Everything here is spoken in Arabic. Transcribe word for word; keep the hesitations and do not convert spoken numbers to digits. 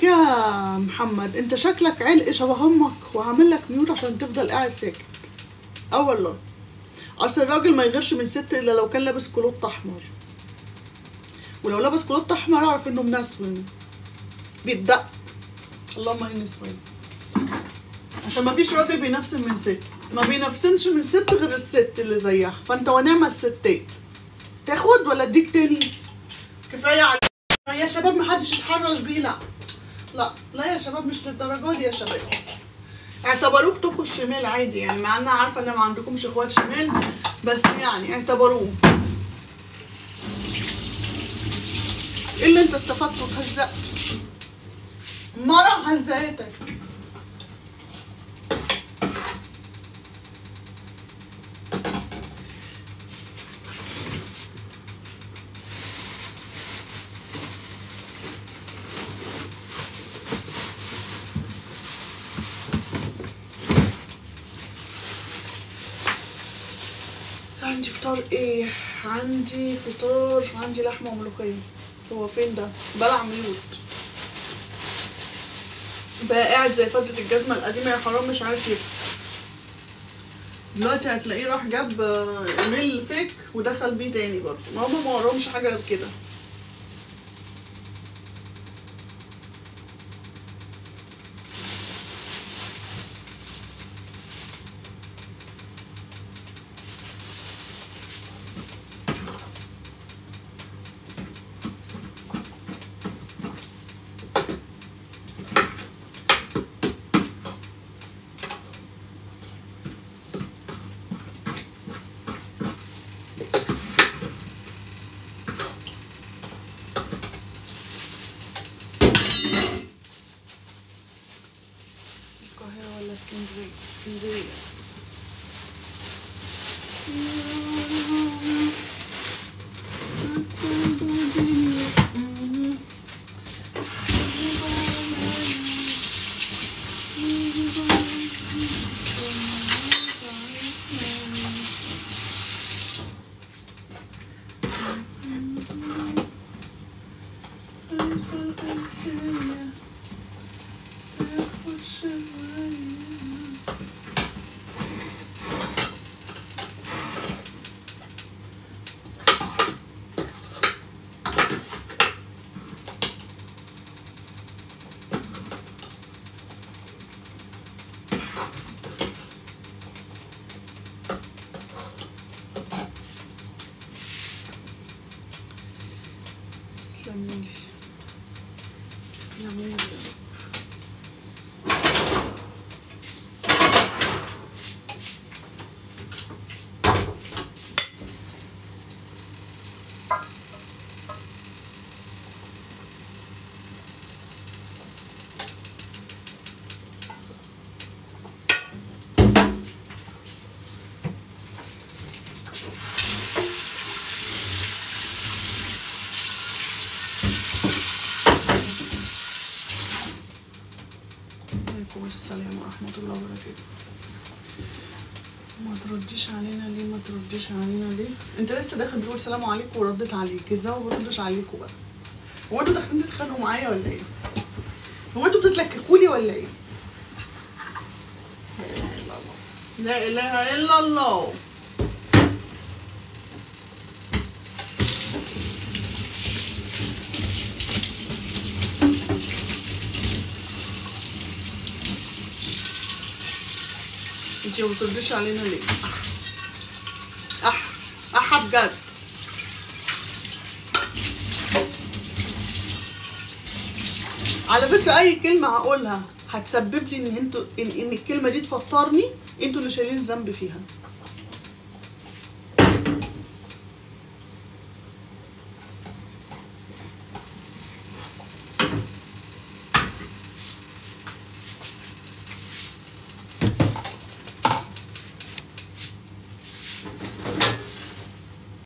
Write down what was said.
لك يا محمد انت شكلك علق شبه امك وعامل لك ميوت عشان تفضل قاعد ساكت. اه والله، اصل الراجل ما يغيرش من ست الا لو كان لابس كلوت احمر، ولو لابس كلوت احمر اعرف انه منسون بيتدق. اللهم اني صايم. عشان ما فيش راجل بينفسن من ست، ما بينفسنش من ست غير الست اللي زيها، فانت ونعم الستات. تاخد ولا اديك تاني؟ كفايه على يا شباب، محدش يتحرش بيه. لا لا لا يا شباب، مش للدرجه دي يا شباب. اعتبروه اختكوا الشمال عادي يعني، مع ان انا عارفه ان ما عندكمش اخوات شمال، بس يعني اعتبروه. ايه اللي انت استفدته واتهزقت؟ مرة هزقتك. عندي فطار ايه؟ عندي فطار، عندي لحمه وملوخيه. هو فين ده؟ بلع ميوت بقى، قاعد زي فضة الجزمه القديمه يا حرام، مش عارف يفتح. دلوقتي هتلاقيه راح جاب ايميل فيك ودخل بيه تاني برضه، ما هما ما وراهمش حاجه غير كده. ولا اسكندريه؟ اسكندريه. تسلمولي تسلمولي. السلام ورحمة الله وبركاته. ما ترديش علينا ليه؟ ما ترديش علينا ليه؟ انت لسه داخل تقول سلام عليكم وردت عليك، ازاي ما بردش عليكم بقى؟ هو انتوا داخلين تتخانقوا معايا ولا ايه؟ هو انتوا بتتلككولي ولا ايه؟ لا اله الا الله. انتي ما بترديش علينا ليه؟ اح اح بجد. على فكره اي كلمه هقولها هتسبب لي ان انتوا ان, إن الكلمه دي تفطرني، انتوا اللي شايلين ذنب فيها.